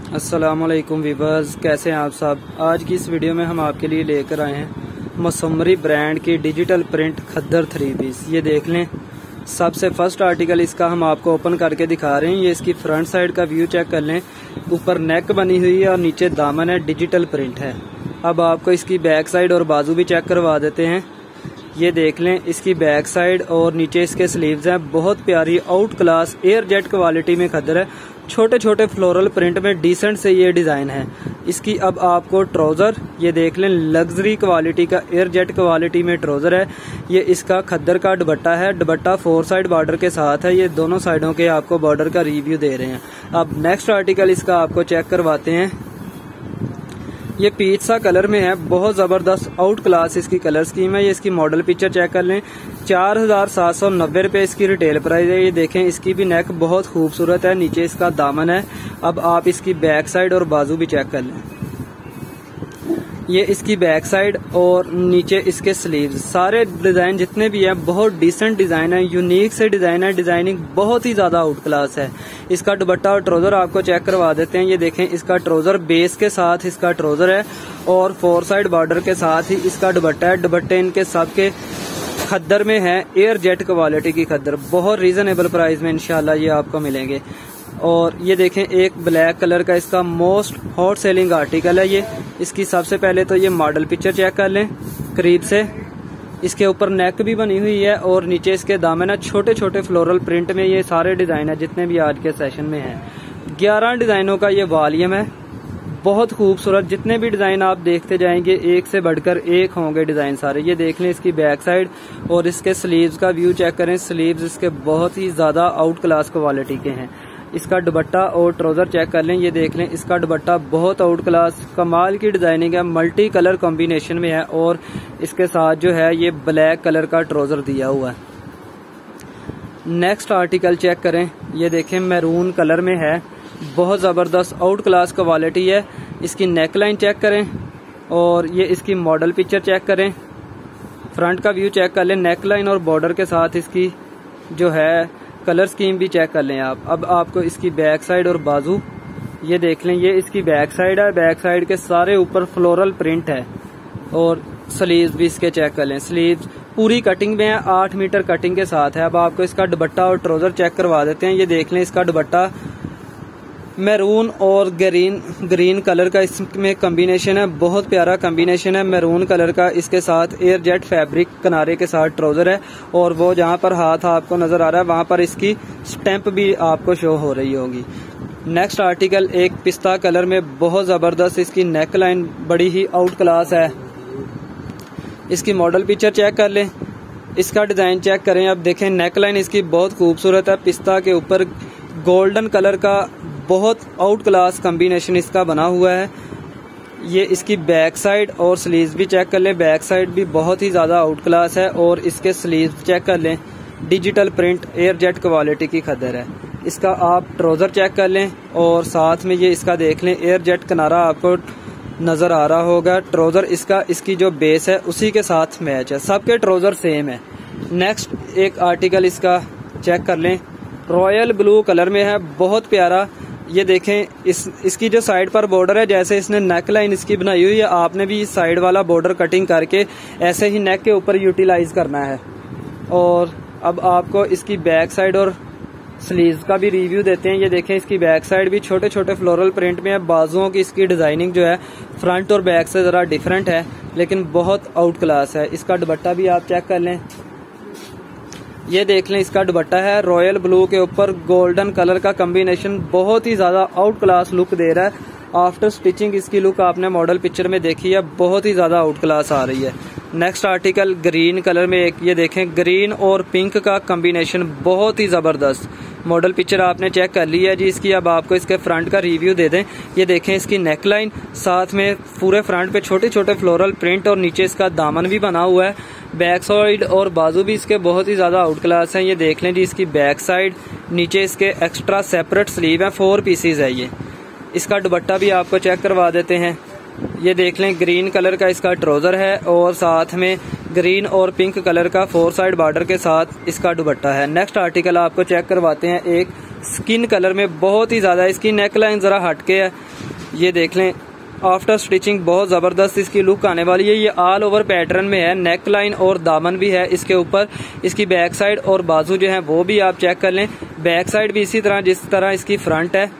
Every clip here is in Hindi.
अस्सलामुअलैकुम वीवर्स, कैसे हैं आप सब। आज की इस वीडियो में हम आपके लिए लेकर आए हैं मौसम्बरी ब्रांड की डिजिटल प्रिंट खद्दर 3 पीस। ये देख लें, सबसे फर्स्ट आर्टिकल इसका हम आपको ओपन करके दिखा रहे हैं। ये इसकी फ्रंट साइड का व्यू चेक कर लें। ऊपर नेक बनी हुई है और नीचे दामन है, डिजिटल प्रिंट है। अब आपको इसकी बैक साइड और बाजू भी चेक करवा देते हैं। ये देख लें, इसकी बैक साइड और नीचे इसके स्लीव्स हैं। बहुत प्यारी out class air jet quality में खद्दर है। छोटे छोटे फ्लोरल प्रिंट में डिसेंट से ये डिजाइन है। इसकी अब आपको ट्राउजर, ये देख लें, लग्जरी क्वालिटी का एयर जेट क्वालिटी में ट्राउजर है। ये इसका खद्दर का दुपट्टा है। दुपट्टा 4 साइड बॉर्डर के साथ है। ये दोनों साइडों के आपको बॉर्डर का रिव्यू दे रहे हैं। अब नेक्स्ट आर्टिकल इसका आपको चेक करवाते हैं। ये पीच सा कलर में है, बहुत जबरदस्त आउट क्लास इसकी कलर स्कीम है। ये इसकी मॉडल पिक्चर चेक कर लें। 4790 रुपये इसकी रिटेल प्राइस है। ये देखें, इसकी भी नेक बहुत खूबसूरत है। नीचे इसका दामन है। अब आप इसकी बैक साइड और बाजू भी चेक कर लें। ये इसकी बैक साइड और नीचे इसके स्लीव्स, सारे डिजाइन जितने भी हैं बहुत डिसेंट डिजाइन है, यूनिक से डिजाइन है। डिजाइनिंग बहुत ही ज्यादा आउट क्लास है। इसका दुपट्टा और ट्राउजर आपको चेक करवा देते हैं। ये देखें, इसका ट्राउजर बेस के साथ इसका ट्राउजर है और 4 साइड बॉर्डर के साथ ही इसका दुपट्टा है। दुपट्टे इनके सबके खद्दर में है, एयर जेट क्वालिटी की खद्दर। बहुत रीजनेबल प्राइस में इंशाल्लाह ये आपको मिलेंगे। और ये देखें, एक ब्लैक कलर का इसका मोस्ट हॉट सेलिंग आर्टिकल है। ये इसकी सबसे पहले तो ये मॉडल पिक्चर चेक कर लें करीब से। इसके ऊपर नेक भी बनी हुई है और नीचे इसके दामन है। छोटे छोटे फ्लोरल प्रिंट में ये सारे डिजाइन है जितने भी आज के सेशन में हैं। 11 डिजाइनों का ये वॉल्यूम है, बहुत खूबसूरत। जितने भी डिजाइन आप देखते जाएंगे एक से बढ़कर एक होंगे डिजाइन सारे। ये देख लें, इसकी बैक साइड और इसके स्लीव्स का व्यू चेक करें। स्लीव्स इसके बहुत ही ज्यादा आउट क्लास क्वालिटी के हैं। इसका दुपट्टा और ट्राउजर चेक कर लें। ये देख लें, इसका दुपट्टा बहुत आउट क्लास कमाल की डिजाइनिंग है, मल्टी कलर कॉम्बिनेशन में है और इसके साथ जो है ये ब्लैक कलर का ट्राउजर दिया हुआ है। नेक्स्ट आर्टिकल चेक करें। ये देखें, मैरून कलर में है, बहुत जबरदस्त आउट क्लास क्वालिटी है। इसकी नेक लाइन चेक करें और ये इसकी मॉडल पिक्चर चेक करें। फ्रंट का व्यू चेक कर लें। नेक लाइन और बॉर्डर के साथ इसकी जो है कलर स्कीम भी चेक कर लें आप। अब आपको इसकी बैक साइड और बाजू ये देख लें। ये इसकी बैक साइड है। बैक साइड के सारे ऊपर फ्लोरल प्रिंट है और स्लीव्स भी इसके चेक कर लें। स्लीव्स पूरी कटिंग में है, 8 मीटर कटिंग के साथ है। अब आपको इसका दुपट्टा और ट्राउजर चेक करवा देते हैं। ये देख लें, इसका दुपट्टा मैरून और ग्रीन कलर का इसमें कॉम्बिनेशन है। बहुत प्यारा कॉम्बिनेशन है मैरून कलर का। इसके साथ एयर जेट फैब्रिक किनारे के साथ ट्राउजर है और वो जहां पर हाथ आपको नजर आ रहा है वहां पर इसकी स्टैंप भी आपको शो हो रही होगी। नेक्स्ट आर्टिकल एक पिस्ता कलर में, बहुत जबरदस्त। इसकी नेक लाइन बड़ी ही आउट क्लास है। इसकी मॉडल पिक्चर चेक कर लें। इसका डिजाइन चेक करें। अब देखें, नेक लाइन इसकी बहुत खूबसूरत है। पिस्ता के ऊपर गोल्डन कलर का बहुत आउट क्लास कॉम्बिनेशन इसका बना हुआ है। ये इसकी बैक साइड और स्लीव्स भी चेक कर लें। बैक साइड भी बहुत ही ज्यादा आउट क्लास है और इसके स्लीव्स चेक कर लें। Digital print air jet quality की खद्दर है। इसका आप ट्राउजर चेक कर लें और साथ में ये इसका देख लें, एयर जेट किनारा आपको नजर आ रहा होगा। ट्राउजर इसका, इसकी जो बेस है उसी के साथ मैच है। सबके ट्राउजर सेम है। नेक्स्ट एक आर्टिकल इसका चेक कर लें। रॉयल ब्लू कलर में है, बहुत प्यारा। ये देखें, इसकी जो साइड पर बॉर्डर है, जैसे इसने नेक लाइन इसकी बनाई हुई है, आपने भी इस साइड वाला बॉर्डर कटिंग करके ऐसे ही नेक के ऊपर यूटिलाइज करना है। और अब आपको इसकी बैक साइड और स्लीव्स का भी रिव्यू देते हैं। ये देखें, इसकी बैक साइड भी छोटे छोटे फ्लोरल प्रिंट में है। बाजुओं की इसकी डिजाइनिंग जो है फ्रंट और बैक से जरा डिफरेंट है लेकिन बहुत आउट क्लास है। इसका दुपट्टा भी आप चेक कर लें। ये देख लें, इसका दुपट्टा है रॉयल ब्लू के ऊपर गोल्डन कलर का कॉम्बिनेशन, बहुत ही ज्यादा आउट क्लास लुक दे रहा है। आफ्टर स्टिचिंग इसकी लुक आपने मॉडल पिक्चर में देखी है, बहुत ही ज्यादा आउट क्लास आ रही है। नेक्स्ट आर्टिकल ग्रीन कलर में, एक ये देखें, ग्रीन और पिंक का कॉम्बिनेशन बहुत ही जबरदस्त। मॉडल पिक्चर आपने चेक कर ली है जी इसकी। अब आपको इसके फ्रंट का रिव्यू दे दें। ये देखें, इसकी नेक लाइन, साथ में पूरे फ्रंट पे छोटे छोटे फ्लोरल प्रिंट और नीचे इसका दामन भी बना हुआ है। बैक साइड और बाजू भी इसके बहुत ही ज्यादा आउट क्लास हैं। ये देख लें जी, इसकी बैक साइड, नीचे इसके एक्स्ट्रा सेपरेट स्लीव है, 4 पीसीज है ये। इसका दुपट्टा भी आपको चेक करवा देते हैं। ये देख लें, ग्रीन कलर का इसका ट्राउजर है और साथ में ग्रीन और पिंक कलर का 4 साइड बॉर्डर के साथ इसका दुपट्टा है। नेक्स्ट आर्टिकल आपको चेक करवाते हैं। एक स्किन कलर में बहुत ही ज़्यादा। इसकी नेक लाइन ज़रा हटके है, ये देख लें। आफ्टर स्टिचिंग बहुत ज़बरदस्त इसकी लुक आने वाली है। ये ऑल ओवर पैटर्न में है, नेक लाइन और दामन भी है इसके ऊपर। इसकी बैक साइड और बाजू जो है वो भी आप चेक कर लें। बैक साइड भी इसी तरह, जिस तरह इसकी फ्रंट है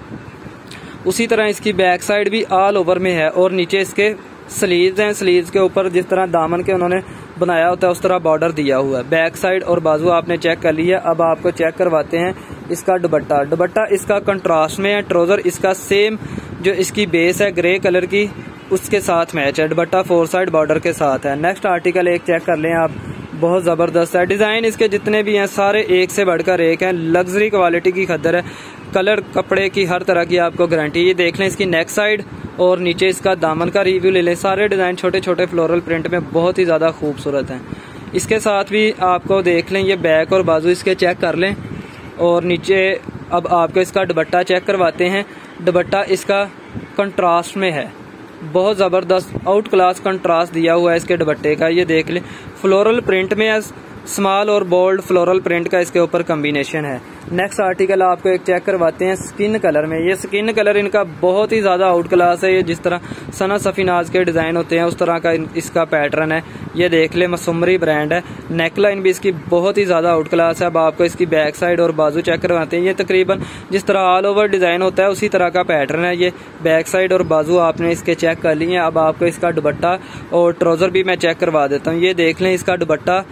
उसी तरह इसकी बैक साइड भी ऑल ओवर में है। और नीचे इसके स्लीव्स हैं, स्लीव्स के ऊपर जिस तरह दामन के उन्होंने बनाया होता है उस तरह बॉर्डर दिया हुआ है। बैक साइड और बाजू आपने चेक कर लिया। अब आपको चेक करवाते हैं इसका दुपट्टा। दुपट्टा इसका कंट्रास्ट में है। ट्राउजर इसका सेम जो इसकी बेस है ग्रे कलर की उसके साथ मैच है। दुपट्टा 4 साइड बॉर्डर के साथ है। नेक्स्ट आर्टिकल एक चेक कर लें आप, बहुत ज़बरदस्त है। डिज़ाइन इसके जितने भी हैं सारे एक से बढ़कर एक हैं। लग्जरी क्वालिटी की खद्दर है। कलर कपड़े की हर तरह की आपको गारंटी। ये देख लें इसकी नेक साइड और नीचे इसका दामन का रिव्यू ले लें। सारे डिज़ाइन छोटे छोटे फ्लोरल प्रिंट में बहुत ही ज़्यादा खूबसूरत हैं। इसके साथ भी आपको देख लें, ये बैक और बाजू इसके चेक कर लें। और नीचे अब आपको इसका दुपट्टा चेक करवाते हैं। दुपट्टा इसका कंट्रास्ट में है, बहुत ज़बरदस्त आउट क्लास कंट्रास्ट दिया हुआ है इसके दुपट्टे का। ये देख लें फ्लोरल प्रिंट में है, स्मॉल और बोल्ड फ्लोरल प्रिंट का इसके ऊपर कॉम्बिनेशन है। नेक्स्ट आर्टिकल आपको एक चेक करवाते हैं स्किन कलर में। ये स्किन कलर इनका बहुत ही ज़्यादा आउट क्लास है। ये जिस तरह सना सफीनाज के डिज़ाइन होते हैं उस तरह का इसका पैटर्न है। ये देख ले, मसुमरी ब्रांड है। नेक लाइन भी इसकी बहुत ही ज़्यादा आउट क्लास है। अब आपको इसकी बैक साइड और बाजू चेक करवाते हैं। ये तकरीबन जिस तरह ऑल ओवर डिज़ाइन होता है उसी तरह का पैटर्न है। ये बैक साइड और बाजू आपने इसके चेक कर लिए। अब आपको इसका दुपट्टा और ट्राउज़र भी मैं चेक करवा देता हूँ। ये देख लें, इसका दुपट्टा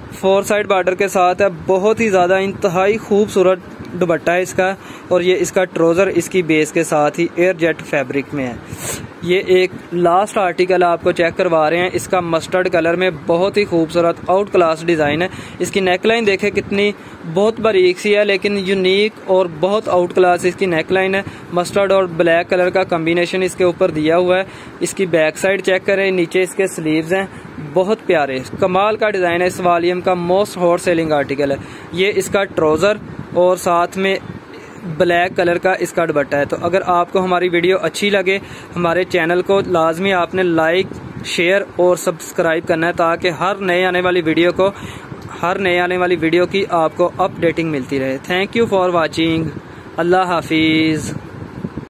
4 साइड बॉर्डर के साथ है। बहुत ही ज़्यादा इंतहाई खूबसूरत दुपट्टा है इसका। और ये इसका ट्राउज़र इसकी बेस के साथ ही एयर जेट फैब्रिक में है। ये एक लास्ट आर्टिकल आपको चेक करवा रहे हैं। इसका मस्टर्ड कलर में बहुत ही खूबसूरत आउट क्लास डिज़ाइन है। इसकी नेकलाइन देखें कितनी बहुत बारीक सी है, लेकिन यूनिक और बहुत आउट क्लास इसकी नेकलाइन है। मस्टर्ड और ब्लैक कलर का कॉम्बिनेशन इसके ऊपर दिया हुआ है। इसकी बैक साइड चेक करें, नीचे इसके स्लीव्स हैं, बहुत प्यारे कमाल का डिज़ाइन है। इस वॉल्यूम का मोस्ट हॉट सेलिंग आर्टिकल है। ये इसका ट्राउज़र और साथ में ब्लैक कलर का इसका दुपट्टा है। तो अगर आपको हमारी वीडियो अच्छी लगे, हमारे चैनल को लाजमी आपने लाइक, शेयर और सब्सक्राइब करना है, ताकि हर नए आने वाली वीडियो की आपको अपडेटिंग मिलती रहे। Thank you for watching. अल्लाह हाफिज़।